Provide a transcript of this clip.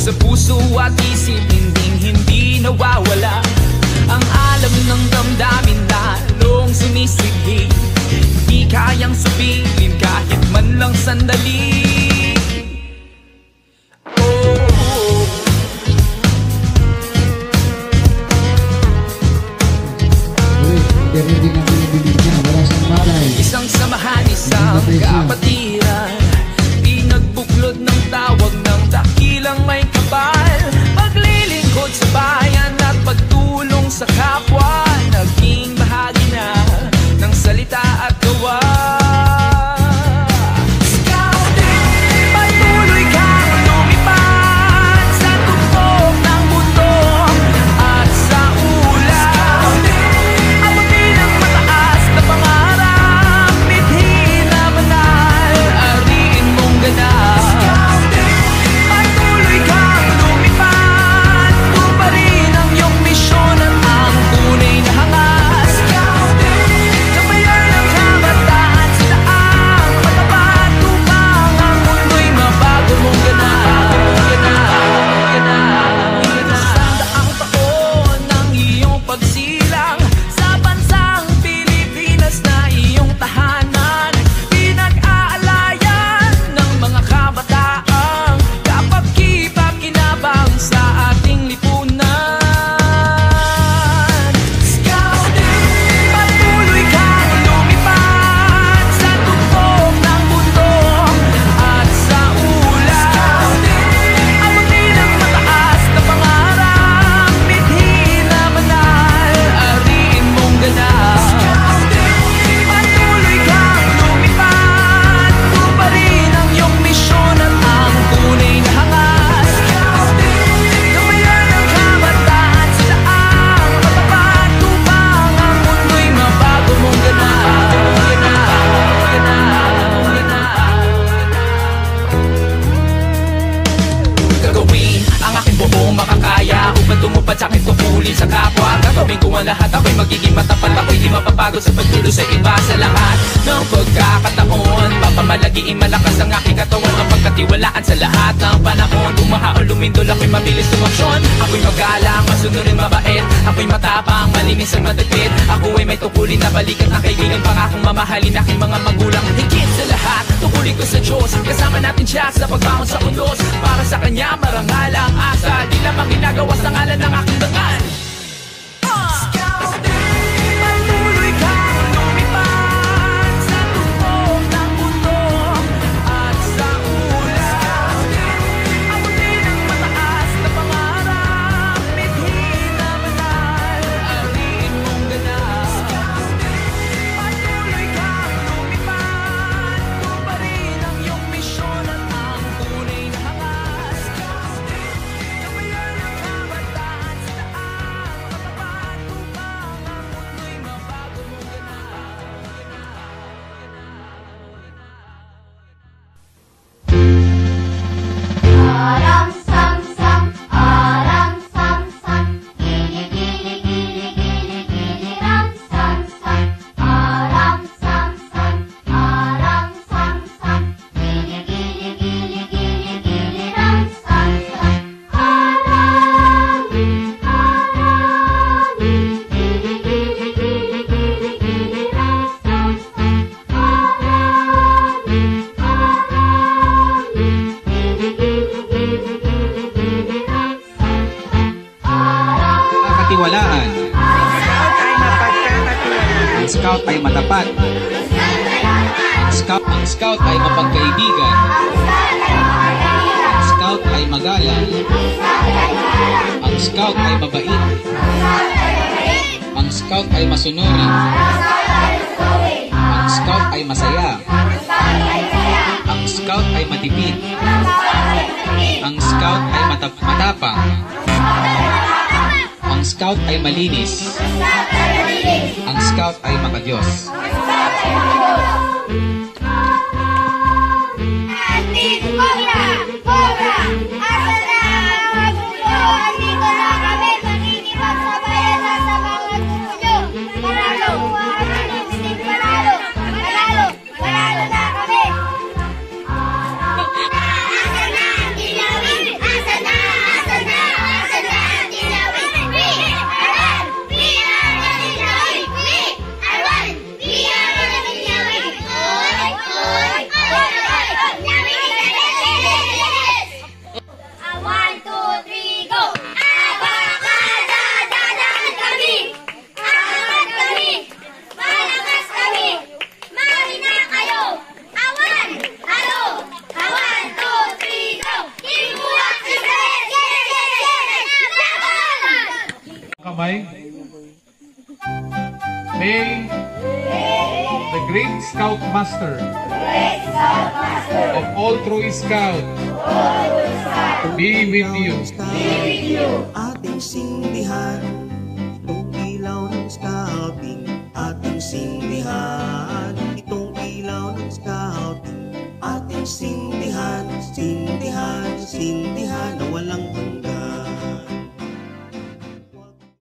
sa puso at isip, hindi nawawala. Ang alam ng damdamin lalong sumisighi, di kayang supilin kahit man lang sandali. Isang samahan, isang kapatiran, pinagbuklod ng tawag ng dakilang may kapal. Paglilingkod sa bayan at pagtulong sa kapwa, naging bahagi na ng salita at gawa. Sa kapwa, gagawin ko ang lahat. Ako'y magiging matapat, ako'y di mapapagod sa pagtulo sa iba. Sa lahat ng pagkakataon, papamalagiin malakas ang aking katawan, mapagkatiwalaan sa lahat ng panahon. Bumaha o lumindol, ako'y mabilis tumaksyon. Ako'y magalang, masunurin, mabait. Ako'y matapang, malinis at madagpit. Ako ay may tukulin na balikan ang kaibigan, pangakong mamahalin aking mga magulang. Higit sa lahat, tukulin ko sa Diyos. Kasama natin siya sa pagbangon sa undos. Para sa Kanya marangal ang asa, di lamang ginagawa sa ngalan ng aking dangal. Katiwalaan. Ang scout ay matapat. Ang scout ay mapagkaibigan. Ang scout ay magalang. Ang scout ay mabait. Ang scout ay masunurin. Ang scout ay masaya. Ang scout ay matipid. Ang scout ay matapang. Ang scout ay malinis. Ang scout ay makadiyos. Asa na? kamay. May the Great Scout Master of all true Scout be with you. Ating sindihan, itong ilaw ng scouting. Ating sindihan, itong ilaw ng scouting. Ating sindihan, sindihan, sindihan.